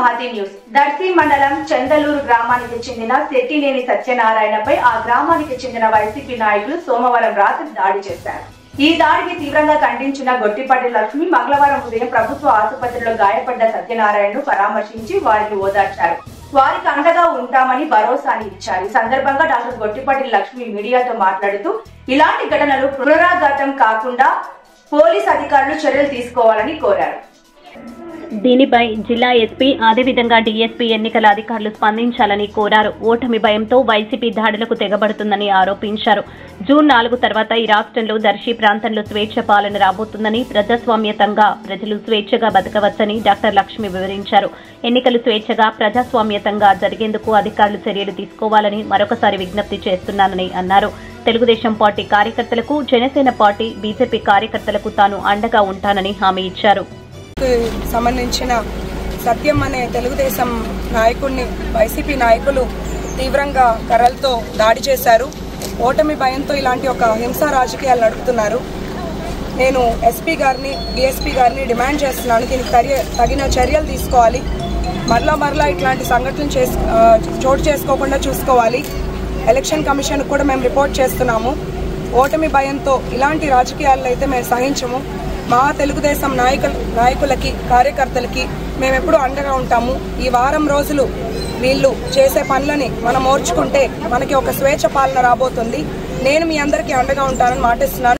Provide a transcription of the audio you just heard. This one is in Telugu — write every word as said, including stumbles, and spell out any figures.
మహతి న్యూస్. దర్శి మండలం చందలూరు గ్రామానికి చెందిన శెట్టినేని సత్యనారాయణపై ఆ గ్రామానికి చెందిన వైసీపీ నాయకులు సోమవారం రాత్రి దాడి చేశారు. ఈ దాడికి తీవ్రంగా ఖండించిన గొట్టిపాటి లక్ష్మి మంగళవారం ఉదయం ప్రభుత్వ ఆసుపత్రిలో గాయపడ్డ సత్యనారాయణను పరామర్శించి వారిని ఓదార్చారు. వారికి అండగా ఉంటామని భరోసాని ఇచ్చారు. ఈ సందర్భంగా డాక్టర్ గొట్టిపాటి లక్ష్మి మీడియాతో మాట్లాడుతూ ఇలాంటి ఘటనలు పునరావృతం కాకుండా పోలీస్ అధికారులు చర్యలు తీసుకోవాలని కోరారు. దీనిపై జిల్లా ఎస్పీ అదేవిధంగా డీఎస్పీ ఎన్నికల అధికారులు స్పందించాలని కోరారు. ఓటమి భయంతో వైసీపీ దాడులకు తెగబడుతుందని ఆరోపించారు. జూన్ నాలుగు తర్వాత ఈ రాష్ట్రంలో దర్శి ప్రాంతంలో స్వేచ్ఛ పాలన రాబోతుందని, ప్రజాస్వామ్యతంగా ప్రజలు స్వేచ్ఛగా బతకవచ్చని డాక్టర్ లక్ష్మి వివరించారు. ఎన్నికలు స్వేచ్ఛగా ప్రజాస్వామ్యతంగా జరిగేందుకు అధికారులు చర్యలు తీసుకోవాలని మరొకసారి విజ్ఞప్తి చేస్తున్నానని అన్నారు. తెలుగుదేశం పార్టీ కార్యకర్తలకు, జనసేన పార్టీ, బీజేపీ కార్యకర్తలకు తాను అండగా ఉంటానని హామీ ఇచ్చారు. సంబంధించిన సత్యం అనే తెలుగుదేశం నాయకుడిని వైసీపీ నాయకులు తీవ్రంగా కర్రలతో దాడి చేశారు. ఓటమి భయంతో ఇలాంటి ఒక హింసా రాజకీయాలు నడుపుతున్నారు. నేను ఎస్పీ గారిని, డిఎస్పీ గారిని డిమాండ్ చేస్తున్నాను, దీనికి తగిన చర్యలు తీసుకోవాలి. మరలా మరలా ఇట్లాంటి సంఘటనలు చేసు చోటు చేసుకోకుండా చూసుకోవాలి. ఎలక్షన్ కమిషన్ కూడా మేము రిపోర్ట్ చేస్తున్నాము. ఓటమి భయంతో ఇలాంటి రాజకీయాల్లో అయితే మేము సహించము. మా తెలుగుదేశం నాయకుల నాయకులకి కార్యకర్తలకి మేము ఎప్పుడూ అండగా ఉంటాము. ఈ వారం రోజులు వీళ్ళు చేసే పనులని మనం ఓర్చుకుంటే మనకి ఒక స్వేచ్ఛ పాలన రాబోతుంది. నేను మీ అందరికీ అండగా ఉంటానని మాటిస్తున్నాను.